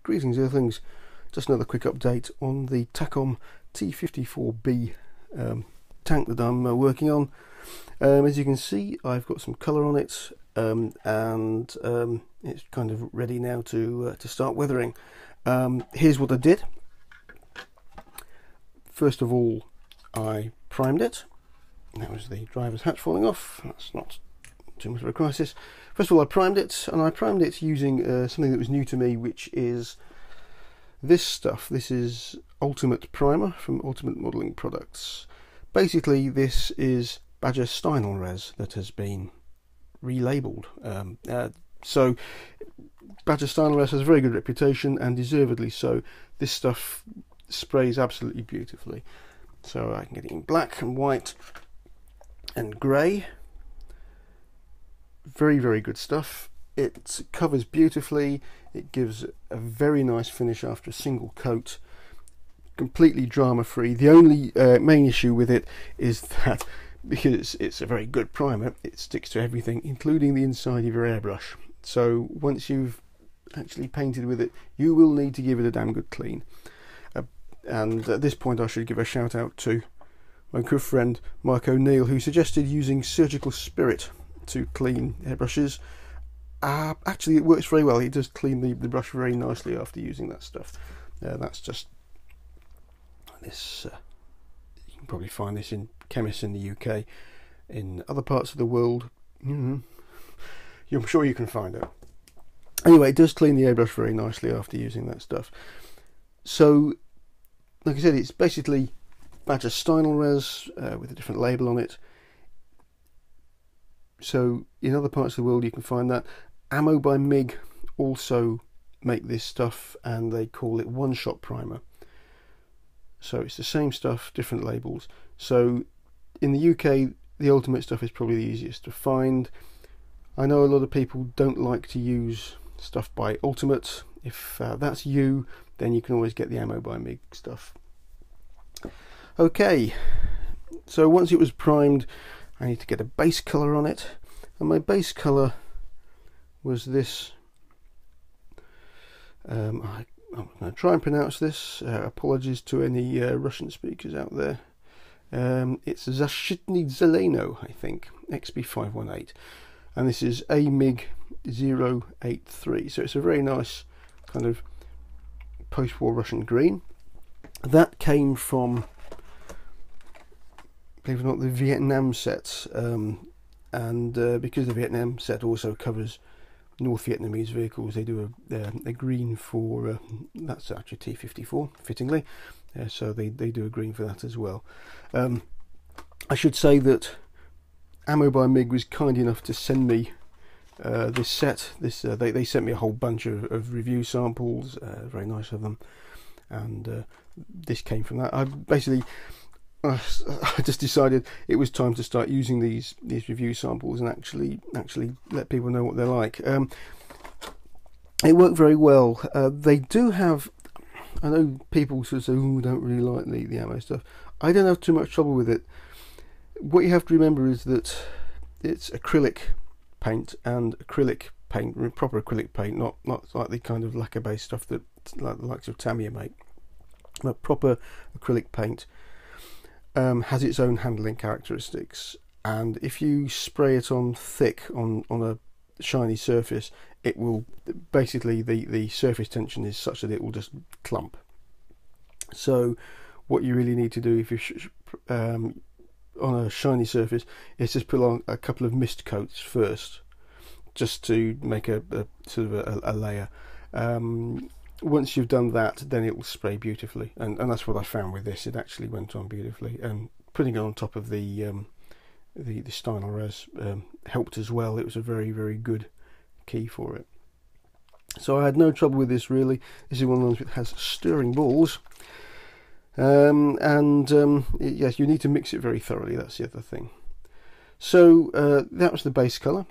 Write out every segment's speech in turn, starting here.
Greetings Earthlings, just another quick update on the Takom T-54B tank that I'm working on. As you can see, I've got some colour on it, and it's kind of ready now to start weathering. Here's what I did. First of all, I primed it. That was the driver's hatch falling off. That's not too much of a crisis. First of all, I primed it, and I primed it using something that was new to me, which is this stuff. This is Ultimate Primer from Ultimate Modelling Products. Basically, this is Badger Stynel Res that has been relabeled. So Badger Stynel Res has a very good reputation, and deservedly so. This stuff sprays absolutely beautifully. So I can get it in black and white and grey. Very, very good stuff. It covers beautifully. It gives a very nice finish after a single coat. Completely drama free. The only main issue with it is that because it's a very good primer, it sticks to everything, including the inside of your airbrush. So once you've actually painted with it, you will need to give it a damn good clean. And at this point I should give a shout out to my good friend Mark O'Neill, who suggested using Surgical Spirit to clean airbrushes. Actually, it works very well. It does clean the brush very nicely after using that stuff. That's just this. You can probably find this in chemists in the UK. In other parts of the world, I'm sure you can find it. Anyway, it does clean the airbrush very nicely after using that stuff. So, like I said, it's basically Badger Stynel Res with a different label on it. So in other parts of the world you can find that. Ammo by MIG also make this stuff, and they call it one-shot primer. So it's the same stuff, different labels. So in the UK, the Ultimate stuff is probably the easiest to find. I know a lot of people don't like to use stuff by Ultimate. If that's you, then you can always get the Ammo by MIG stuff. Okay, so once it was primed, I need to get a base colour on it, and my base colour was this. I'm going to try and pronounce this. Apologies to any Russian speakers out there. It's Zashitny Zeleno, I think, XB518, and this is AMIG 083. So it's a very nice kind of post-war Russian green. That came from, believe it or not, the Vietnam set, and because the Vietnam set also covers North Vietnamese vehicles, they do a green for that's actually T-54, fittingly, so they do a green for that as well. I should say that Ammo by MIG was kind enough to send me this set. They sent me a whole bunch of review samples, very nice of them, and this came from that. I just decided it was time to start using these review samples and actually let people know what they're like. It worked very well. They do have, I know people sort of say, "Oh, don't really like the ammo stuff." I don't have too much trouble with it. What you have to remember is that it's acrylic paint, and acrylic paint, proper acrylic paint, not like the kind of lacquer based stuff that like the likes of Tamiya make, but proper acrylic paint has its own handling characteristics, and if you spray it on thick on a shiny surface, it will basically, the surface tension is such that it will just clump. So what you really need to do if you're on a shiny surface is just put on a couple of mist coats first, just to make a sort of a layer. Once you've done that, then it will spray beautifully, and that's what I found with this. It actually went on beautifully, and putting it on top of the Stynel Res helped as well. It was a very, very good key for it. So I had no trouble with this really. This is one of the ones that has stirring balls, yes, you need to mix it very thoroughly. That's the other thing. So that was the base colour.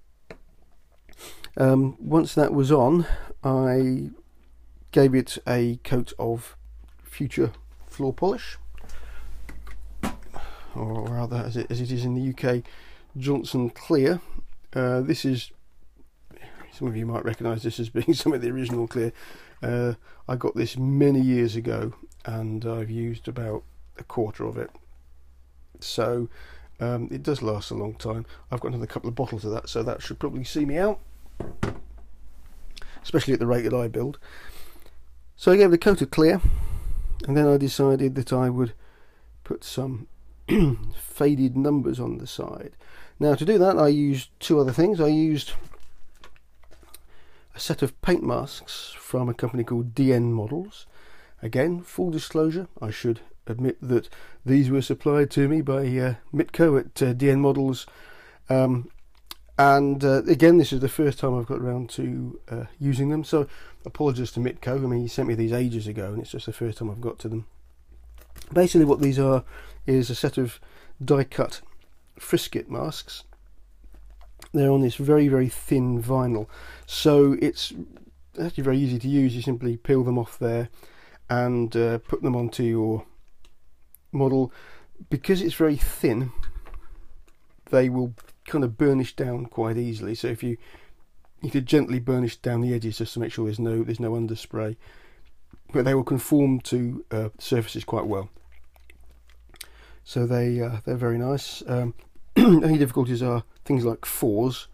Once that was on, I gave it a coat of Future floor polish, or rather, as it is in the UK, Johnson Clear. This is some of you might recognise this as being some of the original clear. I got this many years ago, and I've used about a quarter of it. So it does last a long time. I've got another couple of bottles of that, so that should probably see me out, especially at the rate that I build. So I gave it a coat of clear, and then I decided that I would put some faded numbers on the side. Now to do that I used two other things. I used a set of paint masks from a company called DN Models. Again, full disclosure, I should admit that these were supplied to me by Mitco at DN Models, and again, this is the first time I've got around to using them, so apologies to Mitco. I mean, he sent me these ages ago and it's just the first time I've got to them. Basically what these are is a set of die-cut frisket masks. They're on this very, very thin vinyl, so it's actually very easy to use. You simply peel them off there and put them onto your model. Because it's very thin, they will kind of burnish down quite easily, so if you need to gently burnish down the edges just to make sure there's no underspray, but they will conform to surfaces quite well. So they're very nice. Only difficulties are things like 4s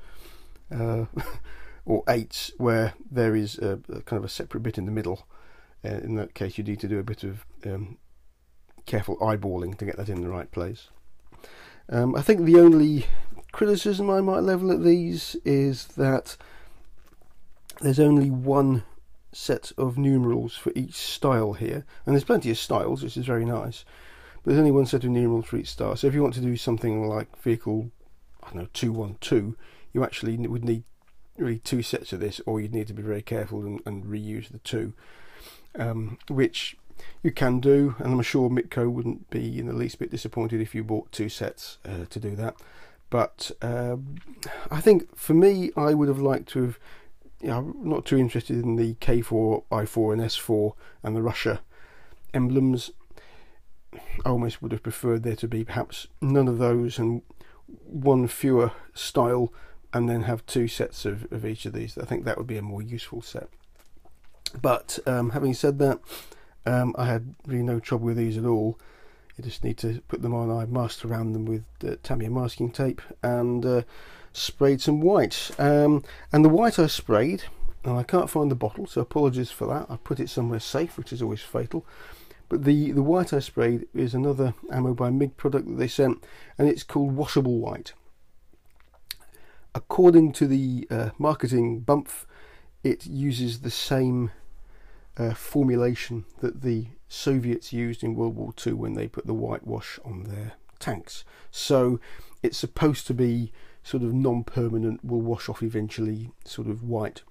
or 8s, where there is a kind of a separate bit in the middle. In that case, you need to do a bit of careful eyeballing to get that in the right place. I think the only criticism I might level at these is that there's only one set of numerals for each style here, and there's plenty of styles, which is very nice, but there's only one set of numerals for each style. So if you want to do something like vehicle, I don't know, 212, you actually would need really two sets of this, or you'd need to be very careful and reuse the two, which you can do, and I'm sure Mitco wouldn't be in the least bit disappointed if you bought two sets to do that. But I think for me, I would have liked to have, I'm not too interested in the K4, I4 and S4 and the Russia emblems. I almost would have preferred there to be perhaps none of those and one fewer style, and then have two sets of each of these. I think that would be a more useful set. But having said that, I had really no trouble with these at all. You just need to put them on. I masked around them with Tamiya masking tape and sprayed some white. And the white I sprayed, and I can't find the bottle, so apologies for that. I put it somewhere safe, which is always fatal. But the white I sprayed is another Ammo by MiG product that they sent, and it's called washable white. According to the marketing bump, it uses the same formulation that the Soviets used in World War II when they put the whitewash on their tanks. So it's supposed to be sort of non-permanent, will wash off eventually, sort of white.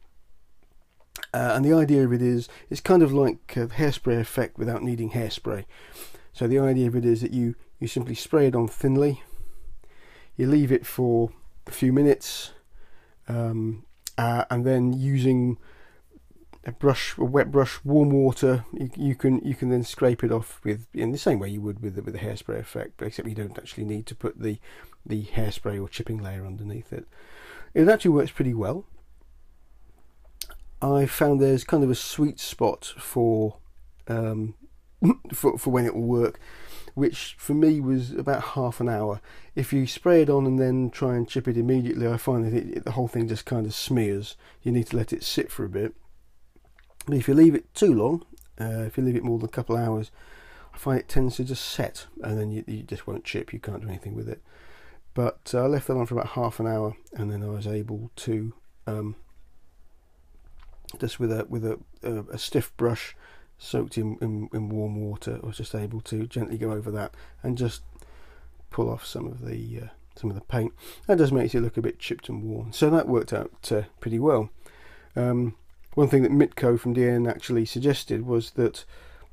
And the idea of it is, it's kind of like a hairspray effect without needing hairspray. So the idea of it is that you simply spray it on thinly, you leave it for a few minutes, and then using a wet brush, warm water, you can then scrape it off with, in the same way you would with the hairspray effect, but except you don't actually need to put the hairspray or chipping layer underneath it. It actually works pretty well. I found there's kind of a sweet spot for when it will work, which for me was about half an hour. If you spray it on and then try and chip it immediately, I find that the whole thing just kind of smears. You need to let it sit for a bit. But if you leave it too long, if you leave it more than a couple of hours, I find it tends to just set, and then you just won't chip. You can't do anything with it. But I left that on for about half an hour, and then I was able to just with a stiff brush soaked in warm water, I was just able to gently go over that and just pull off some of the paint. That does make it look a bit chipped and worn, so that worked out pretty well. One thing that Mitco from DN actually suggested was that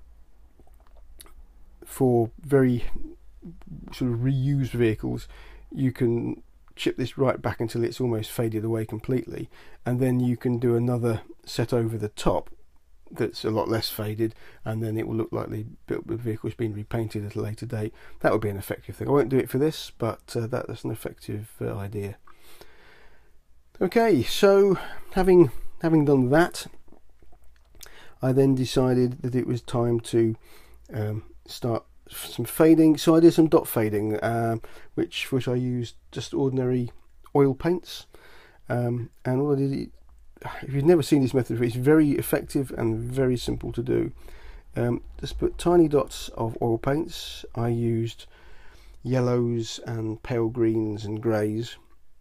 for very sort of reused vehicles, you can chip this right back until it's almost faded away completely, and then you can do another set over the top that's a lot less faded, and then it will look like the vehicle's been repainted at a later date. That would be an effective thing. I won't do it for this, but that's an effective idea. Okay, so having done that, I then decided that it was time to start some fading. So I did some dot fading, which I used just ordinary oil paints, and all I did, if you've never seen this method before, it's very effective and very simple to do. Just put tiny dots of oil paints. I used yellows and pale greens and greys,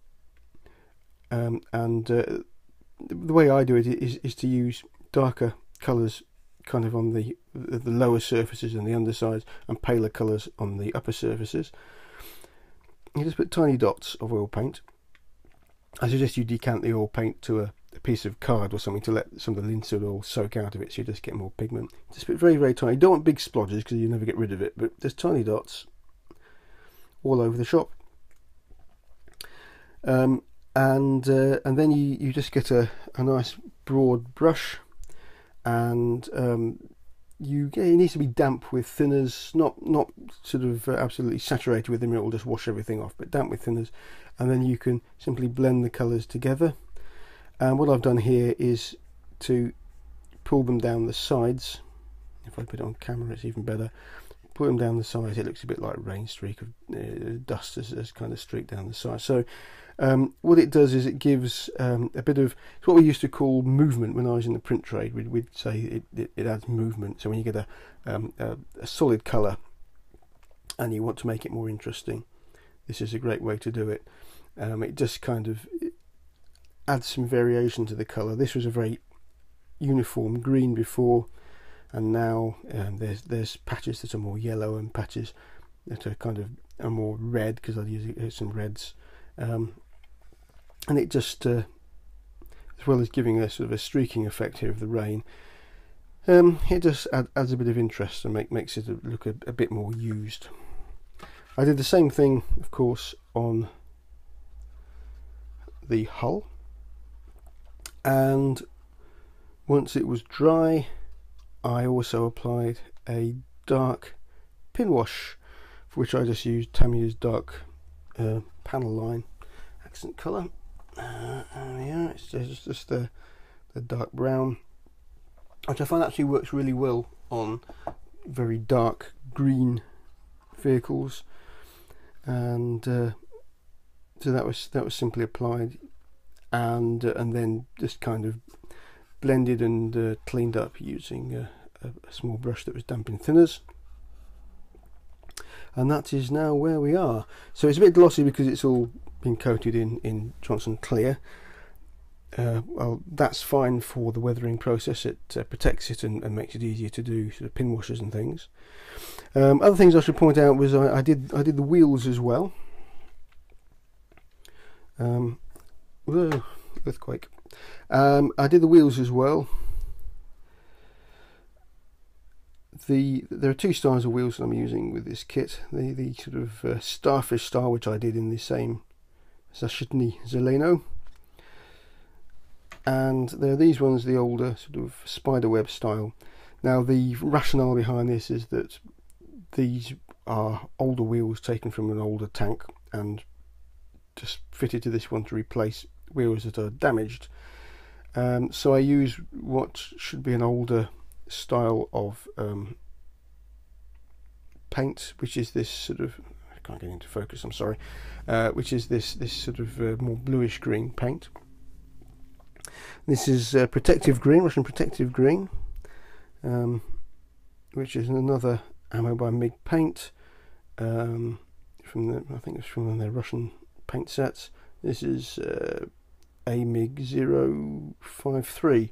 and the way I do it is to use darker colours kind of on the lower surfaces and the undersides, and paler colours on the upper surfaces. You just put tiny dots of oil paint. I suggest you decant the oil paint to a piece of card or something to let some of the linseed oil soak out of it, so you just get more pigment. Just put very, very tiny. You don't want big splodges because you never get rid of it, but just tiny dots all over the shop. And then you just get a nice broad brush, and it needs to be damp with thinners, not sort of absolutely saturated with them, it will just wash everything off, but damp with thinners, and then you can simply blend the colours together. And what I've done here is to pull them down the sides. If I put it on camera, it's even better. Put them down the sides. It looks a bit like a rain streak of dust as kind of streaked down the side. So what it does is it gives a bit of, it's what we used to call movement when I was in the print trade. We'd say it adds movement. So when you get a solid colour and you want to make it more interesting, this is a great way to do it. It just kind of adds some variation to the colour. This was a very uniform green before, and now there's patches that are more yellow and patches that are kind of are more red, because I'll use some reds, and it just as well as giving a sort of a streaking effect here of the rain, it just adds a bit of interest and makes it look a bit more used. I did the same thing, of course, on the hull, and once it was dry, I also applied a dark pin wash, for which I just used Tamiya's dark panel line accent colour. Yeah, it's just the dark brown, which I find actually works really well on very dark green vehicles, and so that was simply applied, and then just kind of blended and cleaned up using a small brush that was damp in thinners. And that is now where we are. So it's a bit glossy because it's all been coated in Johnson Clear. Well, that's fine for the weathering process. It protects it and makes it easier to do sort of pin washers and things. Other things I should point out was I did the wheels as well. Whoa, earthquake. I did the wheels as well. There are two styles of wheels that I'm using with this kit. The sort of starfish style, which I did in the same Zashitny Zeleno, and there are these ones, the older sort of spiderweb style. Now the rationale behind this is that these are older wheels taken from an older tank and just fitted to this one to replace wheels that are damaged. So I use what should be an older style of paint, which is this sort of, I can't get into focus, I'm sorry, which is this sort of more bluish green paint. This is protective green, Russian protective green, which is another ammo by MiG paint, from I think it's from one of their Russian paint sets. This is a MiG 053.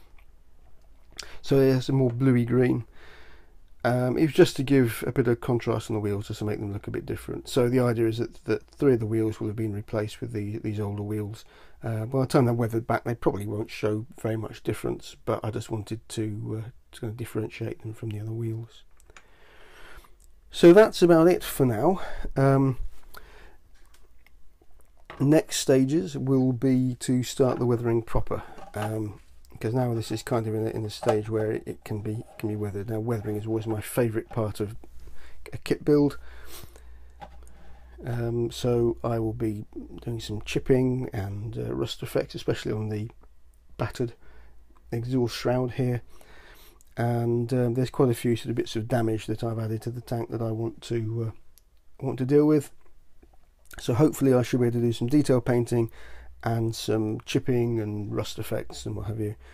So it's a more bluey green. It was just to give a bit of contrast on the wheels, just to make them look a bit different. So the idea is that 3 of the wheels will have been replaced with these older wheels. By the time they're weathered back, they probably won't show very much difference, but I just wanted to kind of differentiate them from the other wheels. So that's about it for now. Next stages will be to start the weathering proper, because now this is kind of in a stage where it can be weathered. Now weathering is always my favourite part of a kit build. So I will be doing some chipping and rust effects, especially on the battered exhaust shroud here. And there's quite a few sort of bits of damage that I've added to the tank that I want to deal with. So hopefully I should be able to do some detail painting and some chipping and rust effects and what have you.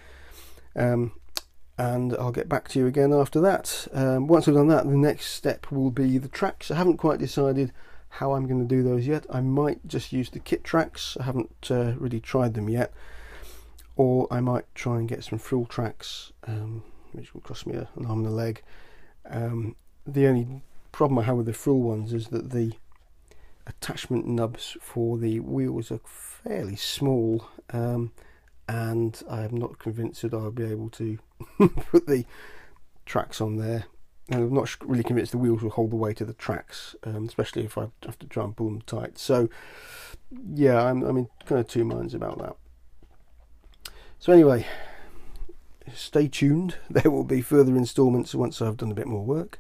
And I'll get back to you again after that. Once I've done that, the next step will be the tracks. I haven't quite decided how I'm going to do those yet. I might just use the kit tracks. I haven't really tried them yet. Or I might try and get some frill tracks, which will cost me an arm and a leg. The only problem I have with the frill ones is that the attachment nubs for the wheels are fairly small, and I'm not convinced that I'll be able to put the tracks on there. And I'm not really convinced the wheels will hold the weight of the tracks, especially if I have to try and pull them tight. So yeah, I'm in kind of two minds about that. So anyway, stay tuned. There will be further installments once I've done a bit more work.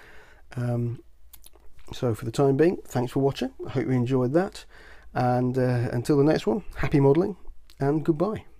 So for the time being, thanks for watching. I hope you enjoyed that. And until the next one, happy modelling and goodbye.